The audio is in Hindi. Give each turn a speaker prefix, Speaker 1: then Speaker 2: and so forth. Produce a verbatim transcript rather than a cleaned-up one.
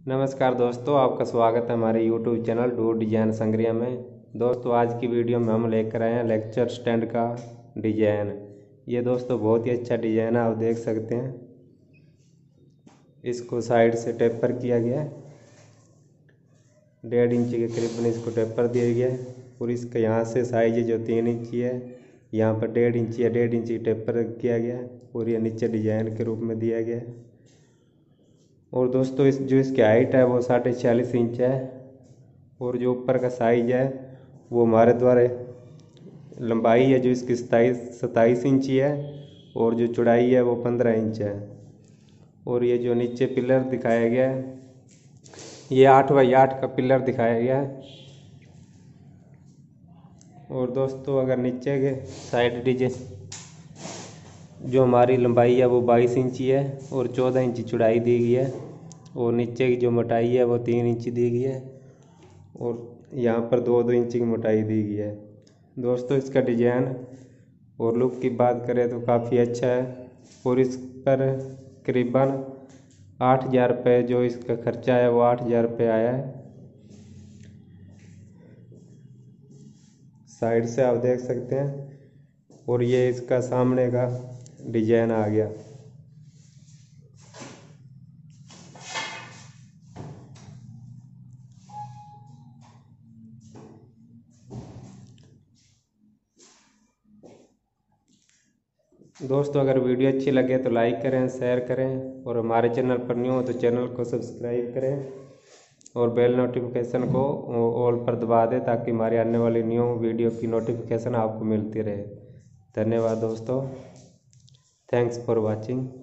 Speaker 1: नमस्कार दोस्तों, आपका स्वागत है हमारे यूट्यूब चैनल डू डिजाइन संग्रिया में। दोस्तों आज की वीडियो में हम लेकर आए हैं लेक्चर स्टैंड का डिजाइन। ये दोस्तों बहुत ही अच्छा डिजाइन है, आप देख सकते हैं। इसको साइड से टेपर किया गया है, डेढ़ इंच के करीबन इसको टेपर दिया गया है। और इसका यहाँ से साइज जो तीन इंची है, यहाँ पर डेढ़ इंची या डेढ़ इंची टेपर किया गया है और ये नीचे डिजाइन के रूप में दिया गया है। और दोस्तों इस जो इसकी हाइट है वो साढ़े छियालीस इंच है और जो ऊपर का साइज है वो हमारे द्वारा लंबाई है जो इसकी सताईस सताईस इंची है और जो चौड़ाई है वो पंद्रह इंच है। और ये जो नीचे पिलर दिखाया गया है ये आठ बाई आठ का पिलर दिखाया गया है। और दोस्तों अगर नीचे के साइड डिजाइन जो हमारी लंबाई है वो बाईस इंची है और चौदह इंची चौड़ाई दी गई है और नीचे की जो मोटाई है वो तीन इंची दी गई है और यहाँ पर दो दो इंची की मोटाई दी गई है। दोस्तों इसका डिजाइन और लुक की बात करें तो काफ़ी अच्छा है और इस पर करीबन आठ हज़ार रुपये जो इसका खर्चा है वो आठ हज़ार रुपये आया है। साइड से आप देख सकते हैं और ये इसका सामने का डिजाइन आ गया। दोस्तों अगर वीडियो अच्छी लगे तो लाइक करें, शेयर करें और हमारे चैनल पर न्यू हो तो चैनल को सब्सक्राइब करें और बेल नोटिफिकेशन को ऑल पर दबा दें ताकि हमारी आने वाली न्यू वीडियो की नोटिफिकेशन आपको मिलती रहे। धन्यवाद दोस्तों, थैंक्स फॉर वॉचिंग।